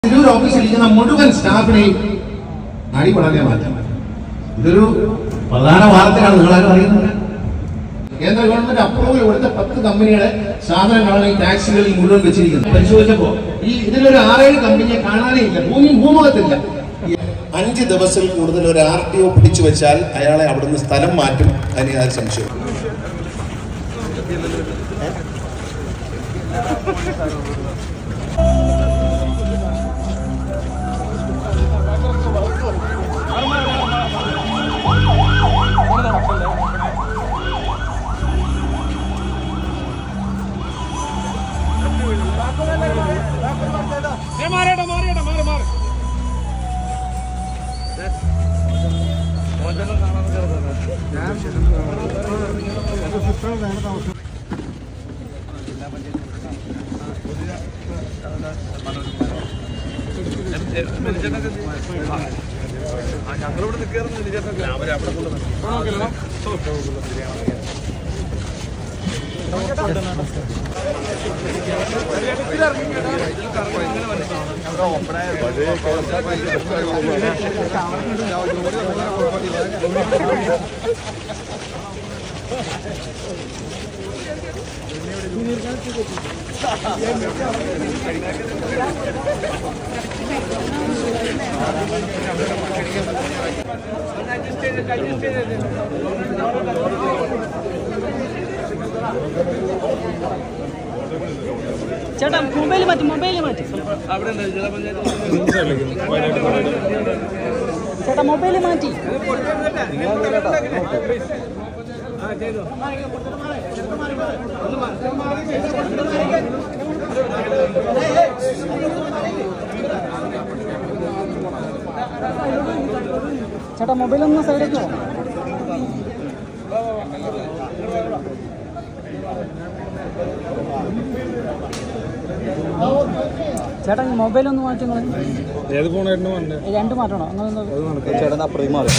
തിരൂർ ഓഫീസിൽ ഇരിക്കുന്ന മുഴുവൻ സ്റ്റാഫിനെയും അടിപൊളി മാറ്റാൻ. ഇതൊരു പ്രധാന വാർത്തയാണ്, നിങ്ങളാരും അറിയുന്നത്. കേന്ദ്ര ഗവൺമെന്റ് അപ്രൂവൽ കൊടുത്ത 10 കമ്പനിയുടെ സാധനങ്ങളാണ് ഈ ടാക്സികളിൽ മുഴുവൻ വെച്ചിരിക്കുന്നത്. പരിശോധിച്ചപ്പോ ഇതിലൊരു 6-7 കമ്പനിയെ കാണാനേ ഇല്ല, ഭൂമുഖത്തില്ല. 5 ദിവസത്തിൽ കൂടുതൽ ഒരു RTO പിടിച്ചു വെച്ചാൽ അയാളെ അവിടുന്ന് സ്ഥലം മാറ്റും. അതിന് യാതൊരു സംശയം. ഞങ്ങളിവിടെ നിൽക്കാറുണ്ട്. അവരവിടെ ചേട്ടാ മൊബൈൽ മാറ്റി ചേട്ടാ മൊബൈൽ മാറ്റി. ചേട്ടാ മൊബൈൽ ഒന്ന് സൈഡിലേക്ക് പോകാം. ചേട്ടാ മൊബൈൽ ഒന്ന് മാറ്റി. ഏത് ഫോണായിരുന്നു? 2 മാറ്റണോ? അങ്ങനെ ചേട്ടൻ അപ്പുറം മാറി.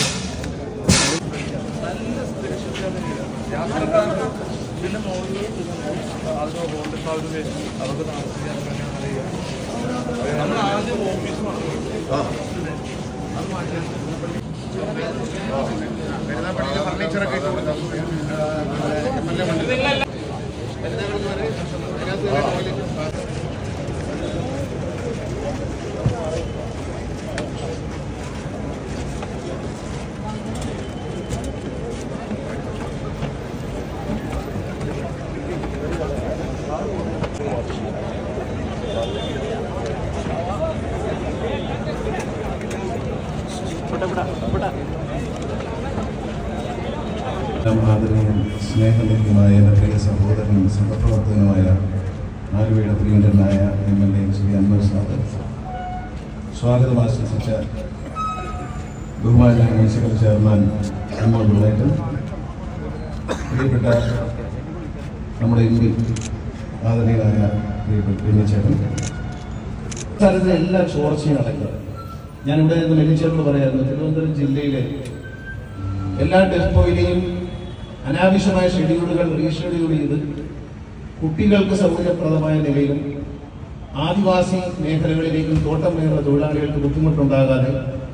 ഫർണിച്ചറൊക്കെ ആദരണീയനും സ്നേഹലഭ്യമായ എൻ്റെ പ്രിയ സഹോദരനും സഹപ്രവർത്തകനുമായ ആലുവയുടെ പ്രിയങ്കരനായ MLA ശ്രീ അൻവർ സാദർ, സ്വാഗതം ആശംസിച്ച ബഹുമാന മുനിസിപ്പൽ ചെയർമാൻ അമ്മ മുള്ളേട്ടൻ, പ്രിയപ്പെട്ട നമ്മുടെ MP ആദരണീയനായ പ്രിയപ്പെട്ട ബെന്നിച്ചേട്ടൻ, സ്ഥലത്തെ എല്ലാ ചോർച്ചയും അടക്കുക. ഞാനിവിടെ നിന്ന് ബെന്നിച്ചേട്ടനോട് പറയായിരുന്നു, തിരുവനന്തപുരം ജില്ലയിലെ എല്ലാ ഡെപ്പോയിലെയും അനാവശ്യമായ ഷെഡ്യൂളുകൾ റീഷെഡ്യൂൾ ചെയ്ത് കുട്ടികൾക്ക് സൗകര്യപ്രദമായ നിലയിലും ആദിവാസി മേഖലകളിലേക്കും തോട്ടം മേഖല തൊഴിലാളികൾക്ക് ബുദ്ധിമുട്ടുണ്ടാകാതെ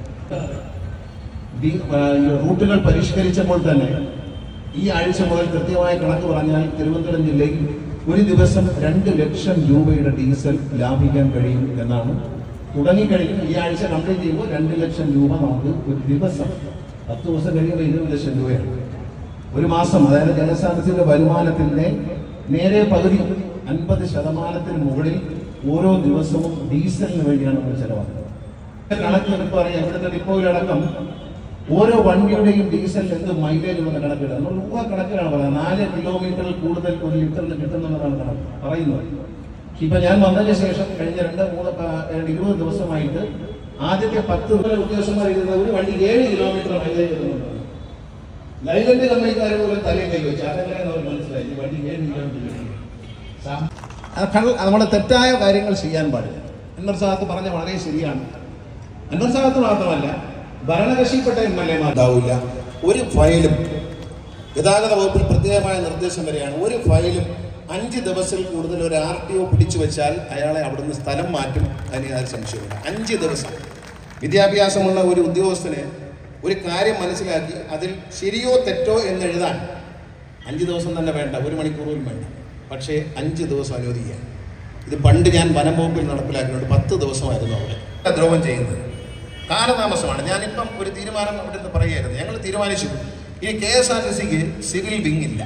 റൂട്ടുകൾ പരിഷ്കരിച്ചപ്പോൾ തന്നെ ഈ ആഴ്ച മുതൽ കൃത്യമായ കണക്ക് പറഞ്ഞാൽ തിരുവനന്തപുരം ജില്ലയിൽ ഒരു ദിവസം 2 ലക്ഷം രൂപയുടെ ഡീസൽ ലാഭിക്കാൻ കഴിയും എന്നാണ്. തുടങ്ങിക്കഴിഞ്ഞു ഈ ആഴ്ച കംപ്ലീറ്റ് ചെയ്യുമ്പോൾ 2 ലക്ഷം രൂപ നമുക്ക് ഒരു ദിവസം, 10 ദിവസം കഴിയുമ്പോൾ 20 ലക്ഷം രൂപയാണ് ഒരു മാസം. അതായത് ജനസാധ്യതയുടെ വരുമാനത്തിന്റെ നേരെ പകുതി, 50% മുകളിൽ ഓരോ ദിവസവും ഡീസലിന് വേണ്ടിയാണ് നമ്മൾ ചെലവാക്കുന്നത്. കണക്ക് എടുത്ത് പറയാം, ഇവിടുത്തെ ഡിപ്പോയിലടക്കം ഓരോ വണ്ടിയുടെയും ഡീസലിൽ എന്ത് മൈലേജ് ഉള്ള കണക്കിടുക. നമ്മൾ രൂപ കണക്കിലാണ് പറയുന്നത്. 4 കിലോമീറ്ററിൽ കൂടുതൽ 1 ലിറ്ററിന് കിട്ടുന്നതാണ് കണക്ക് പറയുന്നത്. ഇപ്പൊ ഞാൻ വന്നതിന് ശേഷം കഴിഞ്ഞ 20 ദിവസമായിട്ട് ആദ്യത്തെ 10 ഉദ്യോഗസ്ഥന്മാർ ഇരുന്ന ഒരു വണ്ടി 7 കിലോമീറ്റർ മൈലേജ് കിട്ടുന്നുണ്ട്. ലൈലൻഡ് കമ്പനിക്കാരെ പോലും തലയിൽ കൈ വെച്ച് അതെങ്ങനെ അവർ മനസ്സിലായി വണ്ടി 7 കിലോമീറ്റർ. നമ്മുടെ തെറ്റായ കാര്യങ്ങൾ ചെയ്യാൻ പാടില്ല. അൻവർ സാദത്ത് പറഞ്ഞ വളരെ ശരിയാണ്. അൻവർ സാദത്ത് മാത്രമല്ല, ഭരണകക്ഷിപ്പെട്ട MLA ഉണ്ടാവില്ല. ഒരു ഫയലും ഗതാഗത വകുപ്പിൽ പ്രത്യേകമായ നിർദ്ദേശം വരെയാണ്, ഒരു ഫയലും 5 ദിവസത്തിൽ കൂടുതൽ ഒരു RTO പിടിച്ചു വെച്ചാൽ അയാളെ അവിടുന്ന് സ്ഥലം മാറ്റും, അതിന് യാതൊരു സംശയമില്ല. 5 ദിവസം വിദ്യാഭ്യാസമുള്ള ഒരു ഉദ്യോഗസ്ഥന് ഒരു കാര്യം മനസ്സിലാക്കി അതിൽ ശരിയോ തെറ്റോ എന്ന് എഴുതാൻ 5 ദിവസം തന്നെ വേണ്ട, 1 മണിക്കൂർ പോലും വേണ്ട. പക്ഷേ 5 ദിവസം അനുവദിക്കുക. ഇത് പണ്ട് ഞാൻ വനം വകുപ്പിൽ നടപ്പിലാക്കിയിട്ടുണ്ട്. 10 ദിവസമായിരുന്നു അവിടെ ദ്രോഹം ചെയ്യുന്നത്. കാലതാമസമാണ്. ഞാനിപ്പം ഒരു തീരുമാനം അവിടെ നിന്ന് പറയുകയായിരുന്നു. ഞങ്ങൾ തീരുമാനിച്ചു ഇനി KSRTCക്ക് സിവിൽ വിങ് ഇല്ല.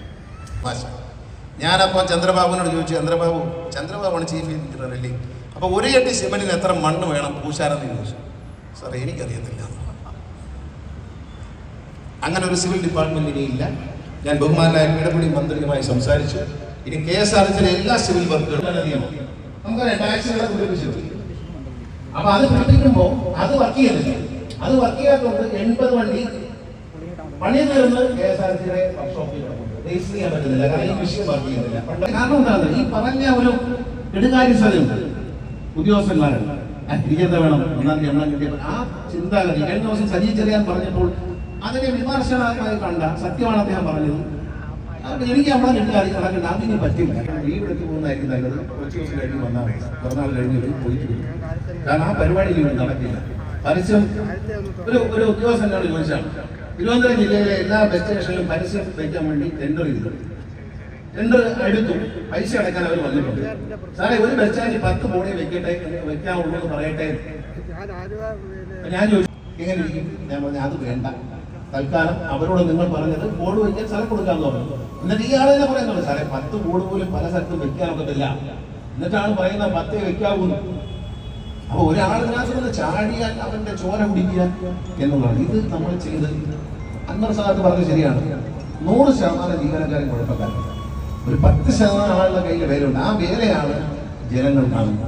ഞാനപ്പോൾ ചന്ദ്രബാബുവിനോട് ചോദിച്ചു, ചന്ദ്രബാബുവാണ് ചീഫ് എഞ്ചിനീയർ അല്ലേ, അപ്പോൾ 1 കെട്ടി സിമെന്റിന് എത്ര മണ്ണ് വേണം പൂശാനെന്ന് ചോദിച്ചു. സാർ എനിക്കറിയത്തില്ല. അങ്ങനെ ഒരു സിവിൽ ഡിപ്പാർട്ട്മെന്റ് ഇനിയില്ല. ഞാൻ ബഹുമാനായ ഇടപെടി മന്ത്രിയുമായി സംസാരിച്ചു. ഇനി KSRTCയിലെ എല്ലാ സിവിൽ വർക്കുകളും നമുക്ക് ടാക്സുകളെ ഉപയോഗിച്ചു. അപ്പൊ അത് പിടിപ്പിക്കുമ്പോൾ അത് വർക്ക് ചെയ്യുന്നില്ല. അത് വർക്ക് ചെയ്യാത്തതുകൊണ്ട് 80 വണ്ടി പണി തീർന്ന് KSRTCയുടെ വർക്ക്ഷോപ്പിൽ രജിസ്റ്റർ ചെയ്യാൻ പറ്റുന്നില്ല. കാരണം ഈ വിഷയം വർക്ക് ചെയ്യുന്നില്ല. കാരണം എന്താണ് ഈ പറഞ്ഞ ഒരു എടുകാര്യസ്ഥതയുണ്ട് ഉദ്യോഗസ്ഥന്മാരുണ്ട്. ഇരിക്കുന്ന വേണം ഒന്നാം എണ്ണം കിട്ടിയപ്പോൾ ആ ചിന്താഗതി കഴിഞ്ഞ ദിവസം സജി ചെറിയാൻ പറഞ്ഞപ്പോൾ അതിനെ വിമർശനമായി കണ്ട സത്യമാണ് അദ്ദേഹം പറഞ്ഞത്. എനിക്ക് നമ്മളെ കിട്ടിയാൽ നടക്കണ്ട, അതിന് പറ്റില്ല. ലീവെടുത്ത് പോകുന്നതായിരിക്കും നല്ലത്. കുറച്ച് ദിവസം കഴിഞ്ഞ് വന്നാൽ പിറന്നാൾ കഴിഞ്ഞ് പോയിട്ട് വരും. കാരണം ആ പരിപാടി ലീവ് നടക്കില്ല. പരസ്യം ഒരു ഉദ്യോഗസ്ഥനോട് ചോദിച്ചാണ്, തിരുവനന്തപുരം ജില്ലയിലെ എല്ലാ ബസ് സ്റ്റേഷനിലും പരസ്യം വയ്ക്കാൻ വേണ്ടി ടെൻഡർ ചെയ്തു. ടെൻഡർ എടുത്തു, പൈസ അടയ്ക്കാൻ അവർ വന്നിട്ടുണ്ട്. സാറേ ഒരു ബസ് സ്റ്റാൻഡിൽ 10 ബോർഡേ വെക്കാവുള്ളൂ എന്ന് പറയട്ടെ. ഞാൻ ചോദിച്ചു എങ്ങനെ ഇരിക്കും? ഞാൻ പറഞ്ഞു അത് വേണ്ട, തൽക്കാലം അവരോട് നിങ്ങൾ പറഞ്ഞത് ബോർഡ് വയ്ക്കാൻ സ്ഥലം കൊടുക്കാമെന്ന് പറഞ്ഞു. എന്നിട്ട് ഈ ആളെന്നെ പറയുന്നുള്ളൂ, സാറേ 10 ബോർഡ് പോലും പല സ്ഥലത്തും വെക്കാനൊക്കത്തില്ല, എന്നിട്ടാണ് പറയുന്നത് 10 വെക്കാവൂന്ന്. അപ്പൊ ഒരാളിനകത്ത് ചാടിയാൽ അവന്റെ ചോര കുടിക്കുക എന്നുള്ളതാണ്. ഇത് നമ്മൾ ചെയ്ത് അൻവർ സാദത്ത് പറഞ്ഞത് ശരിയാണ്. 100% ജീവനക്കാരും കുഴപ്പക്കാരും, ഒരു 10% ആളുടെ കയ്യിൽ വേലയുണ്ട്. ആ വേലയാണ് ജനങ്ങൾ കാണുന്നത്.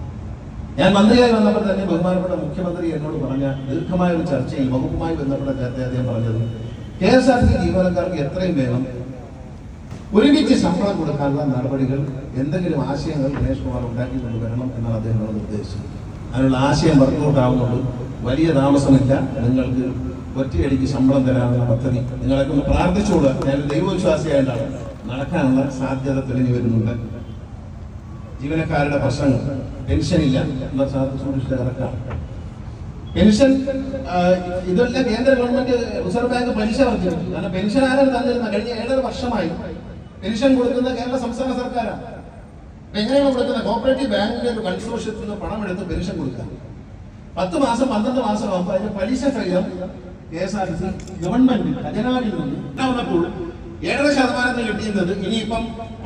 ഞാൻ മന്ത്രിയായി വന്നപ്പോൾ തന്നെ ബഹുമാനപ്പെട്ട മുഖ്യമന്ത്രി എന്നോട് പറഞ്ഞ ദീർഘമായ ഒരു ചർച്ചയിൽ വകുപ്പുമായി ബന്ധപ്പെട്ട ചർച്ച അദ്ദേഹം പറഞ്ഞത് KSRTC ജീവനക്കാർക്ക് എത്രയും വേഗം ഒരുമിച്ച് ശമ്പളം കൊടുക്കാനുള്ള നടപടികൾ എന്തെങ്കിലും ആശയങ്ങൾ ഗണേഷ് കുമാർ ഉണ്ടാക്കി കൊണ്ടുവരണം എന്നാണ് അദ്ദേഹം നിർദ്ദേശിച്ചത്. അതിനുള്ള ആശയം വർക്കൗട്ടാവുന്നുണ്ട്. വലിയ താമസമില്ല. നിങ്ങൾക്ക് ഒറ്റയടിക്ക് ശമ്പളം തരാനുള്ള പദ്ധതി നിങ്ങളൊക്കെ ഒന്ന് പ്രാർത്ഥിച്ചുകൂടുക. ഞാൻ ദൈവവിശ്വാസിയായിട്ടാണ് നടക്കാനുള്ള സാധ്യത തെളിഞ്ഞു വരുന്നുണ്ട്. ജീവനക്കാരുടെ പ്രശ്നങ്ങൾ, പെൻഷനില്ല എന്ന സൂക്ഷിച്ച കറക്കാണ്. പെൻഷൻ ഇതെല്ലാം കേന്ദ്ര ഗവൺമെന്റ് റിസർവ് ബാങ്ക് പലിശ വർദ്ധിച്ചു. കാരണം പെൻഷൻ ആരാണ് തന്നിരുന്ന കഴിഞ്ഞ 7.5 വർഷമായി പെൻഷൻ കൊടുക്കുന്ന കേരള സംസ്ഥാന സർക്കാരാണ്. എങ്ങനെയാണ് കൊടുക്കുന്നത്? കോപ്പറേറ്റീവ് ബാങ്കിന്റെ ഒരു കൺസോർഷ്യത്തിൽ നിന്ന് പണം എടുത്ത് പെൻഷൻ കൊടുക്കുക. 10 മാസം 12 മാസം ആകുമ്പോൾ അതിന്റെ പലിശ സഹിതം KSRTC ഗവൺമെന്റ് ഖജനാവിൽ നിന്ന് ഉണ്ടാവുന്നപ്പോൾ 7% കിട്ടിയിരുന്നത് ഇനിയിപ്പം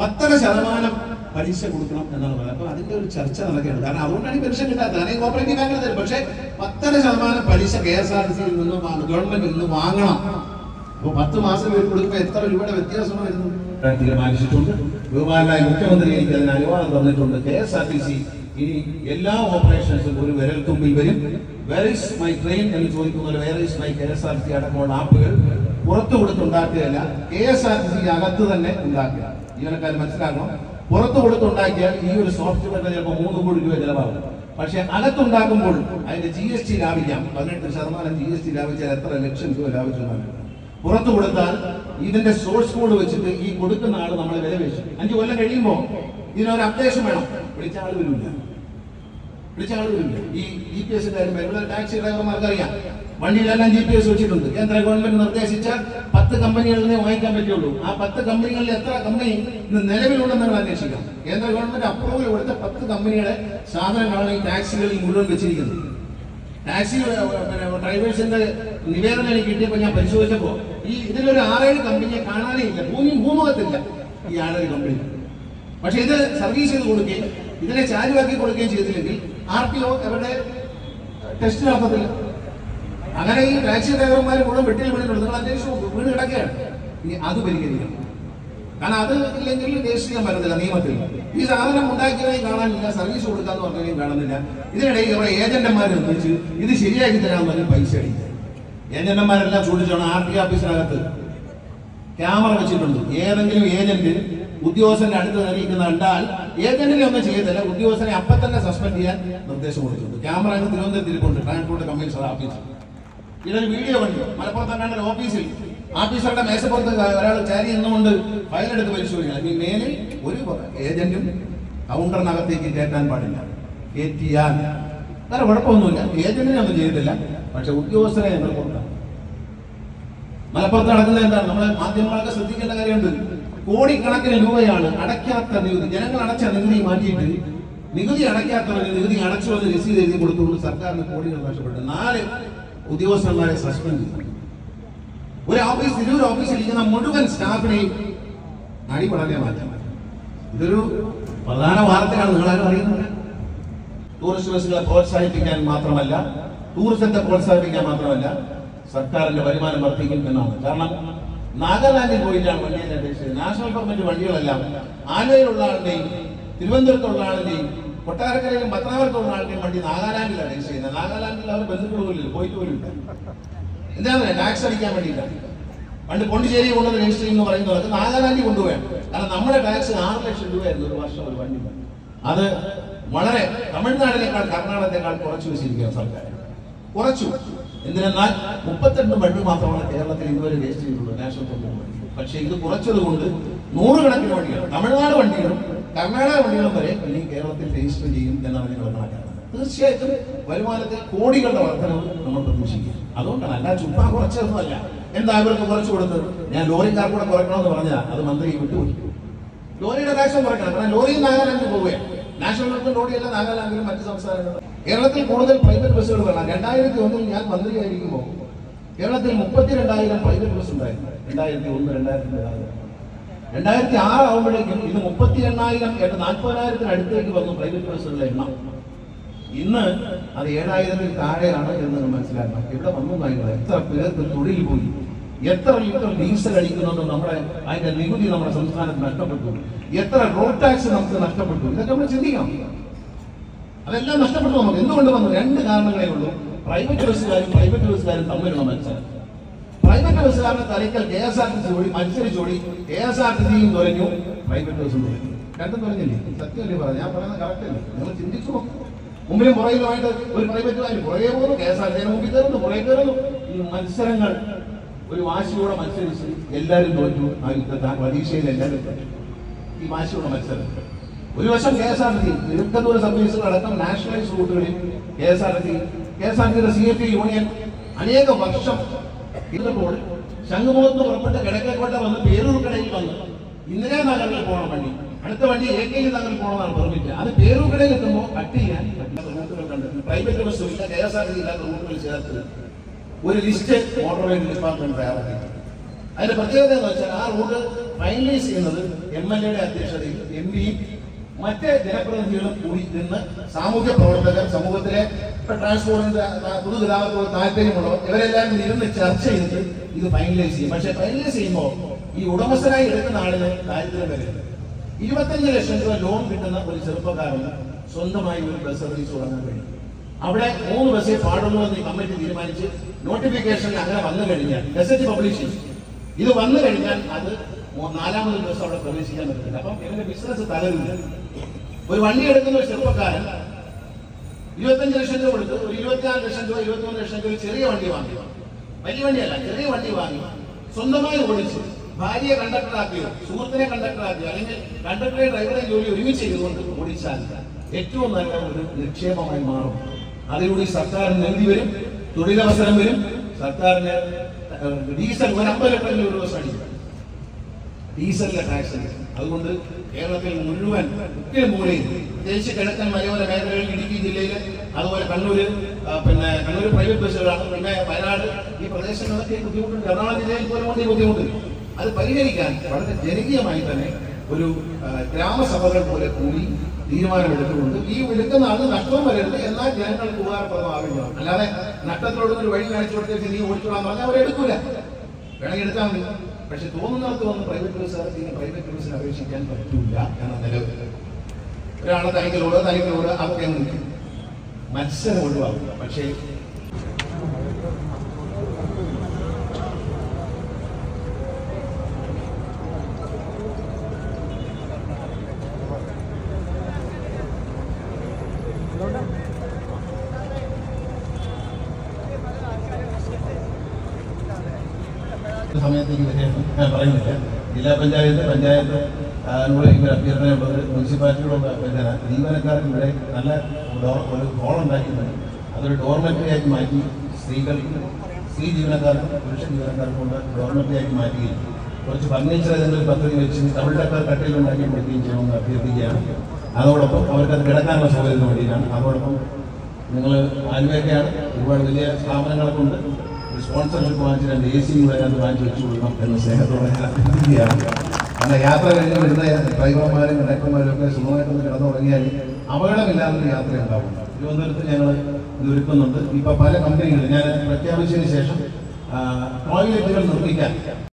10% പലിശ കൊടുക്കണം എന്നാണ് പറയുന്നത്. അപ്പൊ അതിന്റെ ഒരു ചർച്ച നടക്കുകയാണ്. കാരണം അതുകൊണ്ടാണ് ഈ പെൻഷൻ കിട്ടാത്തത്. അല്ലെങ്കിൽ കോപ്പറേറ്റീവ് ബാങ്കിൽ തരും, പക്ഷേ 10% പലിശ KSRTCയിൽ നിന്ന് ഗവൺമെന്റിൽ നിന്ന് വാങ്ങണം. അപ്പൊ 10 മാസം കൊടുക്കുമ്പോൾ എത്ര രൂപയുടെ വ്യത്യാസം വരുന്നു തീരുമാനിച്ചിട്ടുണ്ട്. ബഹുമാനായ മുഖ്യമന്ത്രി എനിക്ക് അതിന് അനുവാദം തന്നിട്ടുണ്ട്. KSRTC ഇനി എല്ലാ ഓപ്പറേഷൻസും ഒരു വിരൽത്തുമ്പിൽ വരും. വേർ ഈസ് മൈ ട്രെയിൻ എന്ന് ചോദിക്കുന്നത് വേർ ഈസ് മൈ KSRTC അടക്കമുള്ള ആപ്പുകൾ പുറത്തു കൊടുത്തുണ്ടാക്കുകയല്ല, KSRTC അകത്ത് തന്നെ ഉണ്ടാക്കുക. ജീവനക്കാർ മനസ്സിലാക്കണം, പുറത്തു കൊടുത്തുണ്ടാക്കിയാൽ ഈ ഒരു സോഫ്റ്റ്വെയറിന് ചിലപ്പോൾ 3 കോടി രൂപ ചിലവാകും. പക്ഷെ അകത്തുണ്ടാക്കുമ്പോൾ അതിന്റെ GST ലാഭിക്കാം. 18% GST ലാഭിച്ചാൽ എത്ര ലക്ഷം രൂപ ലാഭിച്ചു. പുറത്തു കൊടുത്താൽ ഇതിന്റെ സോഴ്സ് കോഡ് വെച്ചിട്ട് ഈ കൊടുക്കുന്ന ആള് നമ്മളെ വില വെച്ചു 5 കൊല്ലം കഴിയുമ്പോൾ ഇതിനൊരു അപ്ഡേഷൻ വേണം. വിളിച്ച ആൾ വരില്ല. ഈ GPS കാര്യം ഇവിടെ ടാക്സി ഡ്രൈവർമാർക്ക് അറിയാം. വണ്ടിയിലെല്ലാം GPS വെച്ചിട്ടുണ്ട്. കേന്ദ്ര ഗവൺമെന്റ് നിർദ്ദേശിച്ചാൽ 10 കമ്പനികളിൽ നിന്ന് വാങ്ങിക്കാൻ പറ്റുള്ളൂ. ആ 10 കമ്പനികളിൽ എത്ര കമ്പനി ഇന്ന് നിലവിലുണ്ടെന്ന് അന്വേഷിക്കാം. കേന്ദ്ര ഗവൺമെന്റ് അപ്രൂവൽ കൊടുത്ത 10 കമ്പനിയുടെ സാധനങ്ങളാണ് ഈ ടാക്സികളിൽ മുഴുവൻ വെച്ചിരിക്കുന്നത്. ടാക്സി ഡ്രൈവേഴ്സിന്റെ നിവേദനം എനിക്ക് കിട്ടിയപ്പോൾ ഞാൻ പരിശോധിച്ചപ്പോൾ ഇതിലൊരു 6-7 കമ്പനിയെ കാണാനേ ഇല്ല. ഭൂമുഖത്തില്ല ഈ 6-7 കമ്പനി. പക്ഷെ ഇത് സർവീസ് ചെയ്ത് കൊടുക്കുകയും ഇതിനെ ചാലുവാക്കി കൊടുക്കുകയും ചെയ്തില്ലെങ്കിൽ RTO അവരുടെ ടെസ്റ്റ് നടത്തത്തില്ല. അങ്ങനെ ഈ ടാക്സി ഡ്രൈവർമാർ മുഴുവൻ വെട്ടിൽ വീണിട്ടുണ്ട്. നിങ്ങൾ അന്വേഷിച്ചു വീണ് കിടക്കുകയാണ്. ഇനി അത് പരിഹരിക്കണം. കാരണം അത് ഇല്ലെങ്കിൽ രജിസ്റ്റർ ചെയ്യാൻ പറ്റത്തില്ല നിയമത്തിൽ. ഈ സാധനം ഉണ്ടാക്കിയവരെയും കാണാനില്ല, സർവീസ് കൊടുക്കാന്ന് പറഞ്ഞവരെയും കാണുന്നില്ല. ഇതിനിടയിൽ കുറെ ഏജന്റന്മാർ നിർമ്മിച്ച് ഇത് ശരിയാക്കി തരാമെന്ന് പറഞ്ഞ് പൈസ അടിക്കുക. ഏജന്റന്മാരെല്ലാം ചോദിച്ചാണ് RTO ഓഫീസിനകത്ത് ക്യാമറ വെച്ചിട്ടുണ്ട്. ഏതെങ്കിലും ഏജന്റ് ഉദ്യോഗസ്ഥന്റെ അടുത്ത് നിൽക്കുന്ന കണ്ടാൽ ഏജന്റിനെ ഒന്നും ചെയ്തില്ല, ഉദ്യോഗസ്ഥനെ അപ്പം തന്നെ സസ്പെൻഡ് ചെയ്യാൻ നിർദ്ദേശം കൊടുത്തിട്ടുണ്ട്. ക്യാമറ തിരുവനന്തപുരത്ത് ഇരിപ്പുണ്ട്, ട്രാൻസ്പോർട്ട് കമ്മീഷണർ ഓഫീസിൽ. ഇതൊരു വീഡിയോ കണ്ടു. മലപ്പുറത്തങ്ങാണ്ട് ഓഫീസിൽ ഓഫീസറുടെ മേശപ്പുറത്ത് ഒരാൾ ചാരി എന്നുകൊണ്ട് ഫയലെടുത്ത് പരിശോധിക്കണം. ഈ മേലിൽ ഒരു ഏജന്റും കൗണ്ടറിനകത്തേക്ക് കയറ്റാൻ പാടില്ല. കയറ്റിയാൽ വേറെ കുഴപ്പമൊന്നുമില്ല, ഏജന്റിനെ ഒന്നും ചെയ്തിട്ടില്ല, പക്ഷെ ഉദ്യോഗസ്ഥരെ ഞങ്ങൾ കൊടുക്കാം. മലപ്പുറത്ത് നടക്കുന്നത് എന്താണ്? നമ്മളെ മാധ്യമങ്ങളൊക്കെ ശ്രദ്ധിക്കേണ്ട കാര്യമുണ്ട്. കോടിക്കണക്കിന് രൂപയാണ് അടയ്ക്കാത്ത നികുതി. ജനങ്ങൾ അടച്ച നികുതി മാറ്റിയിട്ട് നികുതി അടയ്ക്കാത്തവന് നികുതി അടച്ചു വന്ന് രസീത് എഴുതി കൊടുത്തുകൊണ്ട് സർക്കാരിന് കോടികൾ നഷ്ടപ്പെട്ടു. 4 ഉദ്യോഗസ്ഥന്മാരെ സസ്പെൻഡ് ചെയ്തു. ഒരു ഓഫീസ്, തിരൂർ ഓഫീസിൽ ഇരിക്കുന്ന മുഴുവൻ സ്റ്റാഫിനെയും അടിപൊളി മാറ്റാൻ. ഇതൊരു പ്രധാന വാർത്തയാണ്, നിങ്ങളാരും അറിയുന്നത്. ടൂറിസ്റ്റ് ബസ്സുകളെ പ്രോത്സാഹിപ്പിക്കാൻ മാത്രമല്ല, ടൂറിസത്തെ പ്രോത്സാഹിപ്പിക്കാൻ മാത്രമല്ല, സർക്കാരിന്റെ വരുമാനം വർദ്ധിക്കും എന്നാണ്. കാരണം നാഗാലാൻഡിൽ പോയിട്ടാണ് വണ്ടിയെ അപേക്ഷിച്ചത്. നാഷണൽ പെർമിറ്റ് വണ്ടികളെല്ലാം ആലുവയിലുള്ള ആളുടെയും തിരുവനന്തപുരത്തുള്ള ആളുടെയും കൊട്ടാരക്കരയിലും പത്തനാപുരത്തുള്ള ആളുടെയും വണ്ടി നാഗാലാൻഡിലാണ് രജിസ്റ്റർ ചെയ്യുന്നത്. നാഗാലാൻഡിൽ അവർ ബന്ധുക്കൾ പോലും പോയിട്ട് പോലും ഇല്ല. എന്താണ്? ടാക്സ് അടിക്കാൻ വേണ്ടിയില്ല. പണ്ട് പോണ്ടിച്ചേരി കൊണ്ടുവന്ന് രജിസ്റ്റർ ചെയ്യുന്ന പറയുന്നവർക്ക് നാഗാലാൻഡിൽ കൊണ്ടുപോയാൽ, കാരണം നമ്മുടെ ടാക്സ് 6 ലക്ഷം രൂപയായിരുന്നു ഒരു വർഷം ഒരു വണ്ടി. അത് വളരെ തമിഴ്നാടിനേക്കാൾ കർണാടകത്തെക്കാൾ കുറച്ചു വെച്ചിരിക്കുകയാണ് സർക്കാർ. കുറച്ചു. എന്തിനെന്നാൽ 32 വണ്ടി മാത്രമാണ് കേരളത്തിൽ ഇതുവരെ രജിസ്റ്റർ ചെയ്തിട്ടുള്ളത്, നാഷണൽ പെർമിറ്റ് വണ്ടി. പക്ഷേ ഇത് കുറച്ചത് കൊണ്ട് 100 കണക്കിന് വണ്ടികൾ, തമിഴ്നാട് വണ്ടികളും കർണാടക വണ്ടികളും വരെ ഇനി കേരളത്തിൽ രജിസ്റ്റർ ചെയ്യും എന്നാണ് നിങ്ങൾ കണക്കാക്കുന്നത്. തീർച്ചയായിട്ടും വരുമാനത്തിൽ കോടികളുടെ വർധനവ് നമ്മൾ പ്രതീക്ഷിക്കുക. അതുകൊണ്ടാണ്, അല്ല ചുമ്മാ കുറച്ചതൊന്നുമല്ല. എന്താ ഇവർക്ക് കുറച്ചു കൊടുത്തത്? ഞാൻ ലോറിക്കാർ കൂടെ കുറയ്ക്കണമെന്ന് പറഞ്ഞാൽ അത് മന്ത്രി വിട്ടുപോയി. ലോറിയുടെ ടാക്സും കുറയ്ക്കണം, കാരണം ലോറിയും നാഗാലാൻഡിൽ പോവുകയാണ്. നാഷണൽ പെർമിറ്റ് ലോറിയല്ല നാഗാലാൻഡിലും മറ്റ് സംസ്ഥാനങ്ങളും. കേരളത്തിൽ കൂടുതൽ പ്രൈവറ്റ് ബസ്സുകൾ വേണം. 2001 ഞാൻ മന്ത്രിയായിരിക്കുമ്പോൾ കേരളത്തിൽ 32,000 പ്രൈവറ്റ് ബസ് ഉണ്ടായിരുന്നു. 2001, 2002. 2006 ആകുമ്പോഴേക്കും ഇത് 38,000, 40,000 അടുത്തേക്ക് വന്നു പ്രൈവറ്റ് ബസ്സുകളുടെ എണ്ണം. ഇന്ന് അത് 7,000-ൽ താഴെയാണ് എന്ന് മനസ്സിലാക്കണം. ഇവിടെ വന്നു കാര്യങ്ങൾ എത്ര പേർക്ക് തൊഴിൽ പോയി, എത്ര ലിറ്റർ ഡീസൽ അടിക്കുന്നുണ്ട്, നമ്മുടെ അതിന്റെ നികുതി നമ്മുടെ സംസ്ഥാനത്ത് നഷ്ടപ്പെട്ടു, എത്ര റോഡ് ടാക്സ് നമുക്ക് നഷ്ടപ്പെട്ടു. ഇതൊക്കെ നമ്മൾ ചിന്തിക്കണം. അതെല്ലാം നഷ്ടപ്പെട്ടു നമുക്ക്. എന്തുകൊണ്ട് വന്നു? 2 കാരണങ്ങളേ ഉള്ളൂ. പ്രൈവറ്റ് ബസ്സുകാരും തമ്മിലുള്ള മത്സരം. പ്രൈവറ്റ് ബസ്സുകാരുടെ തലയ്ക്കൽ KSRTC ഓടി മത്സരിച്ചോടി KSRTCയും തുറഞ്ഞു, പ്രൈവറ്റ് ബസ്സും തുറഞ്ഞു. രണ്ടും തുറഞ്ഞില്ലേ? സത്യമല്ലേ പറയാം? ഞാൻ പറയുന്നത് കറക്റ്റ് അല്ലേ? നിങ്ങൾ ചിന്തിച്ചു നോക്കും. മുമ്പിലും പുറകിലുമായിട്ട് ഒരു പ്രൈവറ്റ് വാഹനം പുറകെ പോകുന്നു, KSRTC മുമ്പിൽ കയറുന്നു, പുറകെ കയറുന്നു. ഈ മത്സരങ്ങൾ ഒരു വാശിയോടെ മത്സരിച്ച് എല്ലാവരും തോറ്റു. ആ യുദ്ധ പരീക്ഷയിൽ എല്ലാവരും തോറ്റു. ഈ വാശിയോടെ മത്സരം. ഒരു വശം KSRTC ദീർഘദൂര സർവീസുകൾ അടക്കം നാഷണലൈസ് റൂട്ടുകളിൽ KSRTCയുടെ CFT യൂണിയൻ അനേക വർഷം ഇരുന്നപ്പോൾ ശംഖുമുഖത്ത് പുറപ്പെട്ട് കിഴക്കേക്കോട്ട വന്ന് പേരൂർക്കടയിൽ വന്ന് ഇന്ദിരാനഗറിൽ പോകണം വണ്ടി. അടുത്ത വണ്ടി AK നഗറിൽ പോകണമെന്നാണ് പെർമിറ്റ്. അത് പേരൂർക്കടയിൽ എത്തുമ്പോൾ കട്ട് ചെയ്യാൻ റൂട്ടുകൾ കണ്ടെത്തി. പ്രൈവറ്റ് ബസ്സും ഇല്ല, KSRTC ഇല്ലാത്ത റൂട്ടുകൾ ചേർത്ത് ഒരു ലിസ്റ്റ് മോട്ടോർ ഡിപ്പാർട്ട്മെന്റ് തയ്യാറാക്കി. അതിന്റെ പ്രത്യേകത എന്ന് വെച്ചാൽ ആ റൂട്ട് ഫൈനലൈസ് ചെയ്യുന്നത് MLA-യുടെ അധ്യക്ഷതയിൽ MPയും മറ്റ് ജനപ്രതിനിധികളും കൂടി നിന്ന് സാമൂഹ്യ പ്രവർത്തകർ, സമൂഹത്തിലെ ട്രാൻസ്പോർട്ടിന്റെ പൊതുഗതാഗതത്തോട് താല്പര്യമുള്ളവർ ഇവരെല്ലാവരും ഇരുന്ന് ചർച്ച ചെയ്തിട്ട് ഇത് ഫൈനലൈസ് ചെയ്യും. പക്ഷെ ഫൈനലൈസ് ചെയ്യുമ്പോൾ ഈ ഉടമസ്ഥനായി എടുക്കുന്ന ആളിന് ദാരിദ്ര്യം വരും. 25 ലക്ഷം രൂപ ലോൺ കിട്ടുന്ന ഒരു ചെറുപ്പക്കാരന് സ്വന്തമായി ഒരു ബസ് സർവീസ് തുടങ്ങാൻ കഴിയും. അവിടെ 3 ബസ്സേ പാടുള്ളൂ എന്ന് കമ്മിറ്റി തീരുമാനിച്ച് നോട്ടിഫിക്കേഷനിൽ അങ്ങനെ വന്നു കഴിഞ്ഞാൽ ഗസറ്റ് പബ്ലിഷ് ചെയ്യും. ഇത് വന്നു കഴിഞ്ഞാൽ അത് 4ാമത് ബസ് അവിടെ പ്രവേശിക്കാൻ പറ്റില്ല. അപ്പം ഇവന്റെ ബിസിനസ് തകരുന്നില്ല. ഒരു വണ്ടി എടുക്കുന്ന ഒരു ചെറുപ്പക്കാരൻ 25 ലക്ഷം രൂപ കൊടുത്ത് ഒരു 24 ലക്ഷം രൂപ 23 ലക്ഷം രൂപ ചെറിയ വണ്ടി വാങ്ങി, വലിയ വണ്ടിയല്ല ചെറിയ വണ്ടി വാങ്ങി സ്വന്തമായി ഓടിച്ച് ഭാര്യയെ കണ്ടക്ടറാക്കിയോ സുഹൃത്തിനെ കണ്ടക്ടറാക്കിയോ അല്ലെങ്കിൽ കണ്ടക്ടറെ ഡ്രൈവറെ ജോലി ഒരുമിച്ച് ചെയ്തുകൊണ്ട് ഓടിച്ചാൽ ഏറ്റവും നല്ല ഒരു നിക്ഷേപമായി മാറും. അതിലൂടെ സർക്കാരിന് നികുതി വരും, തൊഴിലവസരം വരും. സർക്കാരിന് ഡീസൽ 50 ലിറ്റർ ഒരു ദിവസം അടിക്കും, ഡീസലിന്റെ ടാക്സ്. അതുകൊണ്ട് കേരളത്തിൽ മുഴുവൻ മൂലയിൽ പ്രത്യേകിച്ച് കിഴക്കൻ മലയോര മേഖലകളിൽ ഇടുക്കി ജില്ലയിൽ അതുപോലെ കണ്ണൂര് പ്രൈവറ്റ് ബസ്സുകളാണ്. പിന്നെ വയനാട് ഈ പ്രദേശങ്ങളൊക്കെ ബുദ്ധിമുട്ടുണ്ട്. എറണാകുളം ജില്ലയിൽ പോലും ഈ ബുദ്ധിമുട്ട്. അത് പരിഹരിക്കാൻ വളരെ ജനകീയമായി തന്നെ ഒരു ഗ്രാമസഭകൾ പോലെ കൂടി തീരുമാനമെടുത്തുകൊണ്ട് ഈ എടുക്കുന്ന ആള് നഷ്ടവും വരരുത്, എന്നാൽ ജനങ്ങൾക്ക് ഉപകാരപ്രദമാവേണ്ടതാണ്. അല്ലാതെ നഷ്ടത്തിലോട് ഒരു വഴി കാണിച്ചു കൊടുത്തേക്ക് നീ ഓടിച്ചോളാൻ പറഞ്ഞാൽ അവരെടുക്കൂല. വേണമെങ്കിൽ എടുത്താൽ മതി. പക്ഷെ തോന്നുന്നിടത്ത് വന്ന് പ്രൈവറ്റ് ബസ്സിന് അപേക്ഷിക്കാൻ പറ്റൂല എന്ന നിലവിൽ ഒരാളെ തനിക്കലോട് അതൊക്കെ നിൽക്കും. മത്സരം ഒഴിവാക്കുക. പക്ഷേ സമയത്തേക്ക് വരെയാണ് ഞാൻ പറയുന്നില്ല. ജില്ലാ പഞ്ചായത്ത് അഭ്യർത്ഥനയുള്ളത് മുനിസിപ്പാലിറ്റിയോടുള്ള അഭ്യർത്ഥന ജീവനക്കാർക്ക് ഇവിടെ നല്ല ഒരു ഹോൾ ഉണ്ടാക്കിയിട്ടുണ്ട്. അതൊരു ഡോർമെറ്ററിയാക്കി മാറ്റി സ്ത്രീ ജീവനക്കാർക്കും പുരുഷ ജീവനക്കാർക്കും കൊണ്ട് ഡോർമെറ്ററിയാക്കി മാറ്റുകയും കുറച്ച് ഫർണിച്ചർ അതിൻ്റെ ഒരു പദ്ധതി വെച്ച് ഡബിൾ ഡക്കർ കട്ടിലുണ്ടാക്കി കൊടുക്കുകയും ചെയ്യണമെന്ന് അഭ്യർത്ഥിക്കുകയാണ്. അതോടൊപ്പം അവർക്കത് കിടക്കാനുള്ള സൗകര്യത്തിന് വേണ്ടിയിട്ടാണ്. അതോടൊപ്പം നിങ്ങൾ ആലുവയൊക്കെയാണ്, ഒരുപാട് വലിയ സ്ഥാപനങ്ങളൊക്കെ ഉണ്ട്. സ്പോൺസർഷിപ്പ് വാങ്ങിച്ച് 2 AC കൂടെ അതിനകത്ത് വാങ്ങിച്ച് വെച്ചു കൊടുക്കണം എന്ന സ്നേഹത്തോടെ ഞാൻ അഭ്യർത്ഥിക്കുകയാണ്. കാരണം യാത്ര കഴിഞ്ഞ് വരുന്ന ഡ്രൈവർമാരും കണ്ടക്ടർമാരും ഒക്കെ സുഖമായിട്ടൊന്ന് കിടന്നു തുടങ്ങിയാൽ അപകടമില്ലാത്തൊരു യാത്ര ഉണ്ടാവും. തിരുവനന്തപുരത്ത് ഞങ്ങൾ ഇത് ഒരുക്കുന്നുണ്ട്. ഇപ്പോൾ പല കമ്പനികളും ഞാൻ പ്രഖ്യാപിച്ചതിന് ശേഷം ടോയ്ലറ്റുകൾ നിർമ്മിക്കാൻ